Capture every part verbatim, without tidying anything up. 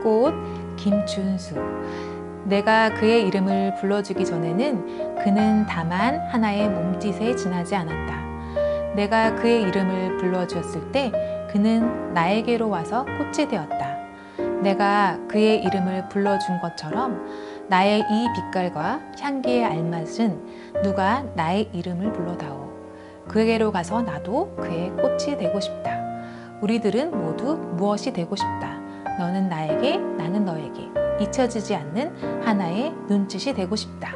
꽃 김준수. 내가 그의 이름을 불러주기 전에는 그는 다만 하나의 몸짓에 지나지 않았다. 내가 그의 이름을 불러주었을 때 그는 나에게로 와서 꽃이 되었다. 내가 그의 이름을 불러준 것처럼 나의 이 빛깔과 향기에 알맞은 누가 나의 이름을 불러다오. 그에게로 가서 나도 그의 꽃이 되고 싶다. 우리들은 모두 무엇이 되고 싶다. 너는 나에게, 나는 너에게 잊혀지지 않는 하나의 눈짓이 되고 싶다.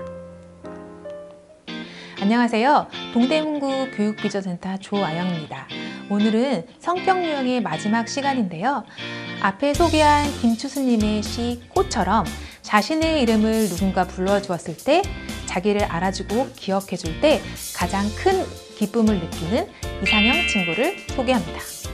안녕하세요. 동대문구 교육비전센터 조아영입니다. 오늘은 성격유형의 마지막 시간인데요. 앞에 소개한 김추수님의 시 꽃처럼 자신의 이름을 누군가 불러주었을 때, 자기를 알아주고 기억해줄 때 가장 큰 기쁨을 느끼는 이상형 친구를 소개합니다.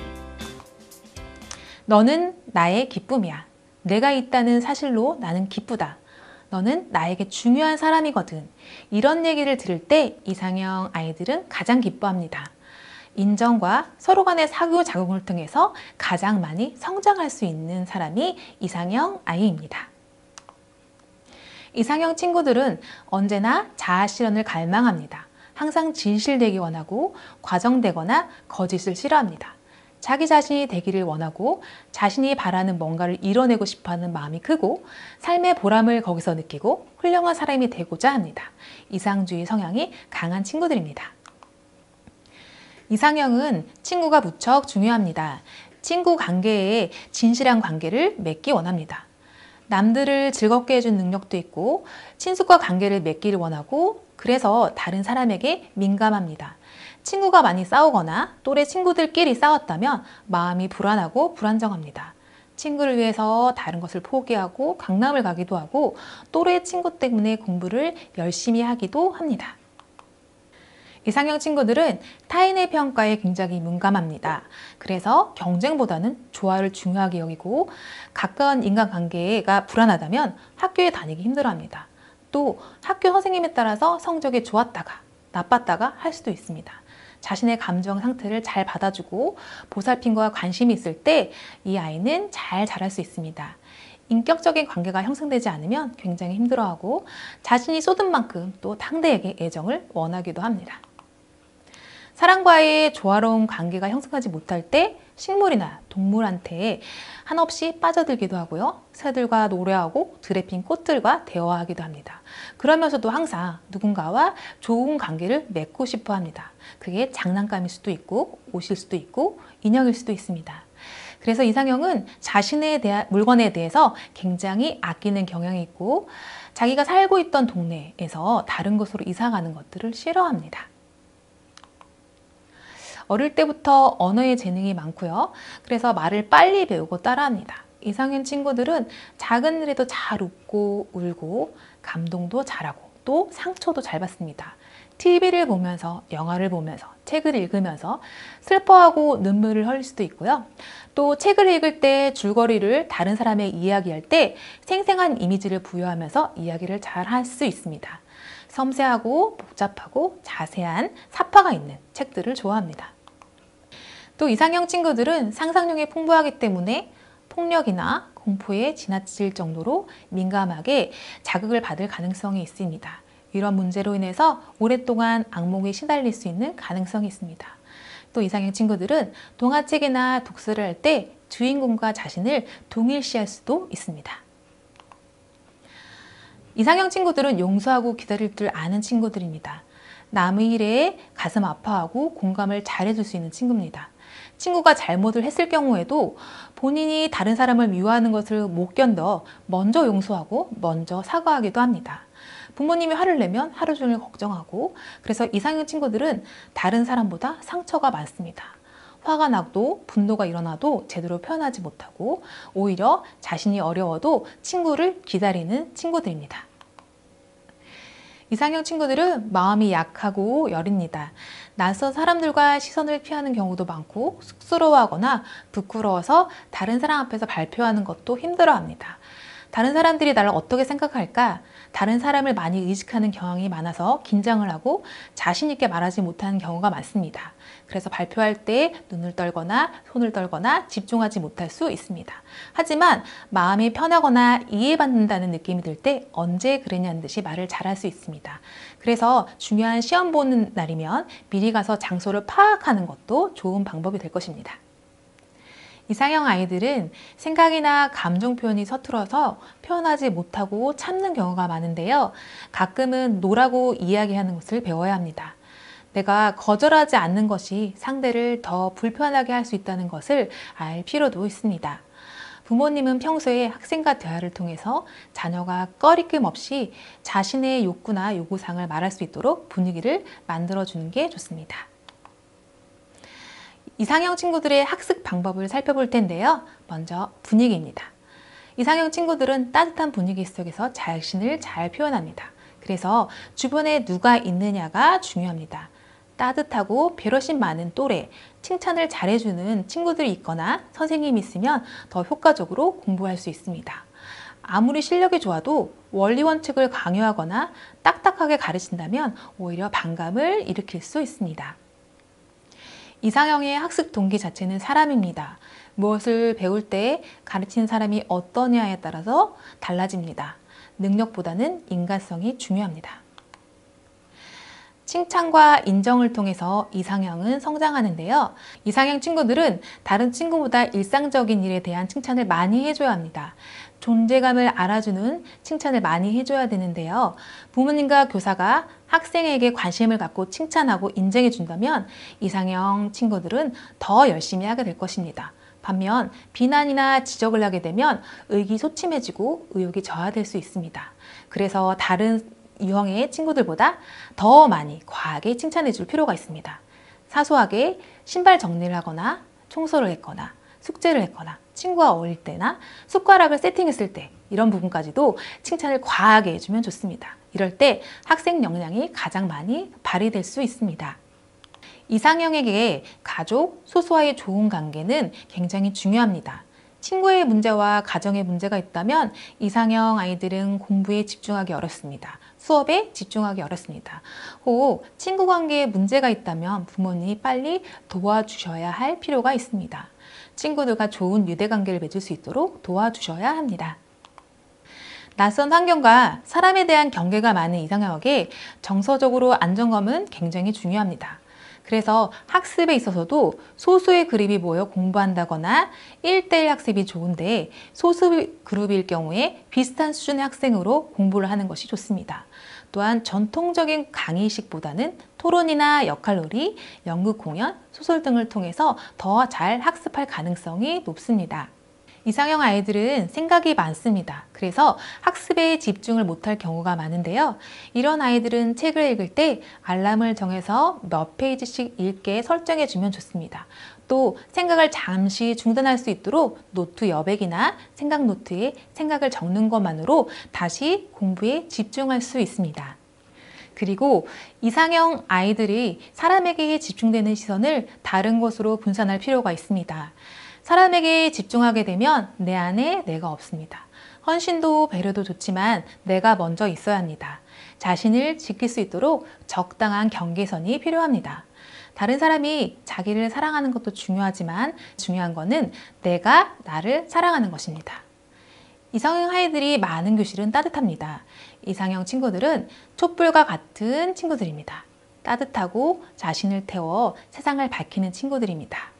너는 나의 기쁨이야. 내가 있다는 사실로 나는 기쁘다. 너는 나에게 중요한 사람이거든. 이런 얘기를 들을 때 이상형 아이들은 가장 기뻐합니다. 인정과 서로 간의 상호작용을 통해서 가장 많이 성장할 수 있는 사람이 이상형 아이입니다. 이상형 친구들은 언제나 자아 실현을 갈망합니다. 항상 진실되기 원하고 과정되거나 거짓을 싫어합니다. 자기 자신이 되기를 원하고 자신이 바라는 뭔가를 이뤄내고 싶어하는 마음이 크고 삶의 보람을 거기서 느끼고 훌륭한 사람이 되고자 합니다. 이상주의 성향이 강한 친구들입니다. 이상형은 친구가 무척 중요합니다. 친구 관계에 진실한 관계를 맺기 원합니다. 남들을 즐겁게 해준 능력도 있고 친숙과 관계를 맺기를 원하고 그래서 다른 사람에게 민감합니다. 친구가 많이 싸우거나 또래 친구들끼리 싸웠다면 마음이 불안하고 불안정합니다. 친구를 위해서 다른 것을 포기하고 강남을 가기도 하고 또래 친구 때문에 공부를 열심히 하기도 합니다. 이상형 친구들은 타인의 평가에 굉장히 민감합니다. 그래서 경쟁보다는 조화를 중요하게 여기고 가까운 인간관계가 불안하다면 학교에 다니기 힘들어합니다. 또 학교 선생님에 따라서 성적이 좋았다가 나빴다가 할 수도 있습니다. 자신의 감정 상태를 잘 받아주고 보살핌과 관심이 있을 때 이 아이는 잘 자랄 수 있습니다. 인격적인 관계가 형성되지 않으면 굉장히 힘들어하고 자신이 쏟은 만큼 또 상대에게 애정을 원하기도 합니다. 사람과의 조화로운 관계가 형성하지 못할 때 식물이나 동물한테 한없이 빠져들기도 하고요. 새들과 노래하고 들에 핀 꽃들과 대화하기도 합니다. 그러면서도 항상 누군가와 좋은 관계를 맺고 싶어 합니다. 그게 장난감일 수도 있고 옷일 수도 있고 인형일 수도 있습니다. 그래서 이상형은 자신에 대한 물건에 대해서 굉장히 아끼는 경향이 있고 자기가 살고 있던 동네에서 다른 곳으로 이사 가는 것들을 싫어합니다. 어릴 때부터 언어의 재능이 많고요. 그래서 말을 빨리 배우고 따라합니다. 이상형 친구들은 작은 일에도 잘 웃고 울고 감동도 잘하고 또 상처도 잘 받습니다. 티비를 보면서 영화를 보면서 책을 읽으면서 슬퍼하고 눈물을 흘릴 수도 있고요. 또 책을 읽을 때 줄거리를 다른 사람의 이야기할 때 생생한 이미지를 부여하면서 이야기를 잘 할 수 있습니다. 섬세하고 복잡하고 자세한 사파가 있는 책들을 좋아합니다. 또 이상형 친구들은 상상력이 풍부하기 때문에 폭력이나 공포에 지나칠 정도로 민감하게 자극을 받을 가능성이 있습니다. 이런 문제로 인해서 오랫동안 악몽에 시달릴 수 있는 가능성이 있습니다. 또 이상형 친구들은 동화책이나 독서를 할 때 주인공과 자신을 동일시할 수도 있습니다. 이상형 친구들은 용서하고 기다릴 줄 아는 친구들입니다. 남의 일에 가슴 아파하고 공감을 잘해줄 수 있는 친구입니다. 친구가 잘못을 했을 경우에도 본인이 다른 사람을 미워하는 것을 못 견뎌 먼저 용서하고 먼저 사과하기도 합니다. 부모님이 화를 내면 하루 종일 걱정하고 그래서 이상형 친구들은 다른 사람보다 상처가 많습니다. 화가 나도 분노가 일어나도 제대로 표현하지 못하고 오히려 자신이 어려워도 친구를 기다리는 친구들입니다. 이상형 친구들은 마음이 약하고 여립니다. 낯선 사람들과 시선을 피하는 경우도 많고 쑥스러워하거나 부끄러워서 다른 사람 앞에서 발표하는 것도 힘들어합니다. 다른 사람들이 나를 어떻게 생각할까? 다른 사람을 많이 의식하는 경향이 많아서 긴장을 하고 자신 있게 말하지 못하는 경우가 많습니다. 그래서 발표할 때 눈을 떨거나 손을 떨거나 집중하지 못할 수 있습니다. 하지만 마음이 편하거나 이해받는다는 느낌이 들 때 언제 그랬냐는 듯이 말을 잘할 수 있습니다. 그래서 중요한 시험 보는 날이면 미리 가서 장소를 파악하는 것도 좋은 방법이 될 것입니다. 이상형 아이들은 생각이나 감정 표현이 서툴어서 표현하지 못하고 참는 경우가 많은데요. 가끔은 노라고 이야기하는 것을 배워야 합니다. 내가 거절하지 않는 것이 상대를 더 불편하게 할 수 있다는 것을 알 필요도 있습니다. 부모님은 평소에 학생과 대화를 통해서 자녀가 꺼리낌 없이 자신의 욕구나 요구사항을 말할 수 있도록 분위기를 만들어주는 게 좋습니다. 이상형 친구들의 학습 방법을 살펴볼 텐데요. 먼저 분위기입니다. 이상형 친구들은 따뜻한 분위기 속에서 자신을 잘 표현합니다. 그래서 주변에 누가 있느냐가 중요합니다. 따뜻하고 배려심 많은 또래, 칭찬을 잘해주는 친구들이 있거나 선생님이 있으면 더 효과적으로 공부할 수 있습니다. 아무리 실력이 좋아도 원리 원칙을 강요하거나 딱딱하게 가르친다면 오히려 반감을 일으킬 수 있습니다. 이상형의 학습 동기 자체는 사람입니다. 무엇을 배울 때 가르치는 사람이 어떠냐에 따라서 달라집니다. 능력보다는 인간성이 중요합니다. 칭찬과 인정을 통해서 이상형은 성장하는데요. 이상형 친구들은 다른 친구보다 일상적인 일에 대한 칭찬을 많이 해줘야 합니다. 존재감을 알아주는 칭찬을 많이 해줘야 되는데요. 부모님과 교사가 학생에게 관심을 갖고 칭찬하고 인정해 준다면 이상형 친구들은 더 열심히 하게 될 것입니다. 반면 비난이나 지적을 하게 되면 의기소침해지고 의욕이 저하될 수 있습니다. 그래서 다른 유형의 친구들보다 더 많이 과하게 칭찬해 줄 필요가 있습니다. 사소하게 신발 정리를 하거나 청소를 했거나 숙제를 했거나 친구와 어울릴 때나 숟가락을 세팅했을 때 이런 부분까지도 칭찬을 과하게 해주면 좋습니다. 이럴 때 학생 역량이 가장 많이 발휘될 수 있습니다. 이상형에게 가족, 소수와의 좋은 관계는 굉장히 중요합니다. 친구의 문제와 가정의 문제가 있다면 이상형 아이들은 공부에 집중하기 어렵습니다. 수업에 집중하기 어렵습니다. 혹 친구 관계에 문제가 있다면 부모님이 빨리 도와주셔야 할 필요가 있습니다. 친구들과 좋은 유대관계를 맺을 수 있도록 도와주셔야 합니다. 낯선 환경과 사람에 대한 경계가 많은 이상형에게 정서적으로 안정감은 굉장히 중요합니다. 그래서 학습에 있어서도 소수의 그룹이 모여 공부한다거나 일 대일 학습이 좋은데 소수 그룹일 경우에 비슷한 수준의 학생으로 공부를 하는 것이 좋습니다. 또한 전통적인 강의식보다는 토론이나 역할놀이, 연극 공연, 소설 등을 통해서 더 잘 학습할 가능성이 높습니다. 이상형 아이들은 생각이 많습니다. 그래서 학습에 집중을 못할 경우가 많은데요. 이런 아이들은 책을 읽을 때 알람을 정해서 몇 페이지씩 읽게 설정해 주면 좋습니다. 또 생각을 잠시 중단할 수 있도록 노트 여백이나 생각 노트에 생각을 적는 것만으로 다시 공부에 집중할 수 있습니다. 그리고 이상형 아이들이 사람에게 집중되는 시선을 다른 것으로 분산할 필요가 있습니다. 사람에게 집중하게 되면 내 안에 내가 없습니다. 헌신도 배려도 좋지만 내가 먼저 있어야 합니다. 자신을 지킬 수 있도록 적당한 경계선이 필요합니다. 다른 사람이 자기를 사랑하는 것도 중요하지만 중요한 것은 내가 나를 사랑하는 것입니다. 이상형 아이들이 많은 교실은 따뜻합니다. 이상형 친구들은 촛불과 같은 친구들입니다. 따뜻하고 자신을 태워 세상을 밝히는 친구들입니다.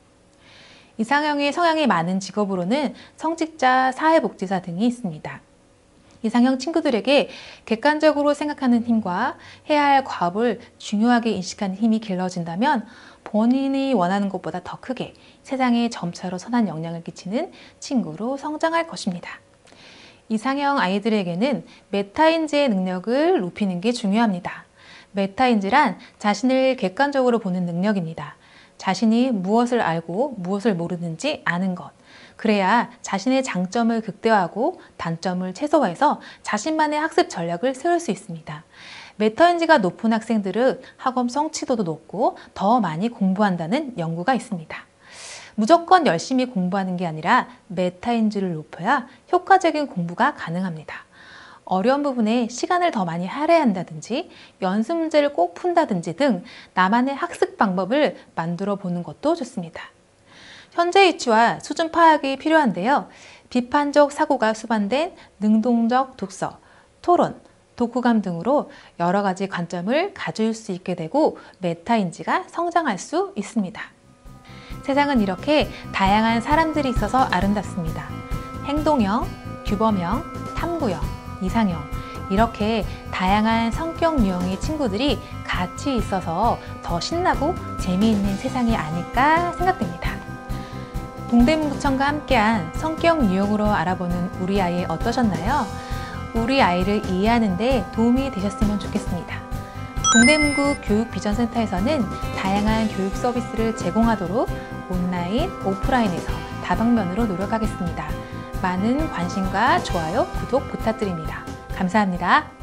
이상형의 성향이 많은 직업으로는 성직자, 사회복지사 등이 있습니다. 이상형 친구들에게 객관적으로 생각하는 힘과 해야 할 과업을 중요하게 인식하는 힘이 길러진다면 본인이 원하는 것보다 더 크게 세상에 점차로 선한 영향을 끼치는 친구로 성장할 것입니다. 이상형 아이들에게는 메타인지의 능력을 높이는 게 중요합니다. 메타인지란 자신을 객관적으로 보는 능력입니다. 자신이 무엇을 알고 무엇을 모르는지 아는 것. 그래야 자신의 장점을 극대화하고 단점을 최소화해서 자신만의 학습 전략을 세울 수 있습니다. 메타인지가 높은 학생들은 학업 성취도도 높고 더 많이 공부한다는 연구가 있습니다. 무조건 열심히 공부하는 게 아니라 메타인지를 높여야 효과적인 공부가 가능합니다. 어려운 부분에 시간을 더 많이 할애한다든지 연습 문제를 꼭 푼다든지 등 나만의 학습 방법을 만들어 보는 것도 좋습니다. 현재 위치와 수준 파악이 필요한데요. 비판적 사고가 수반된 능동적 독서, 토론, 독후감 등으로 여러 가지 관점을 가질 수 있게 되고 메타인지가 성장할 수 있습니다. 세상은 이렇게 다양한 사람들이 있어서 아름답습니다. 행동형, 규범형, 탐구형, 이상형 이렇게 다양한 성격 유형의 친구들이 같이 있어서 더 신나고 재미있는 세상이 아닐까 생각됩니다. 동대문구청과 함께한 성격 유형으로 알아보는 우리 아이 어떠셨나요? 우리 아이를 이해하는 데 도움이 되셨으면 좋겠습니다. 동대문구 교육비전센터에서는 다양한 교육 서비스를 제공하도록 온라인, 오프라인에서 다방면으로 노력하겠습니다. 많은 관심과 좋아요, 구독 부탁드립니다. 감사합니다.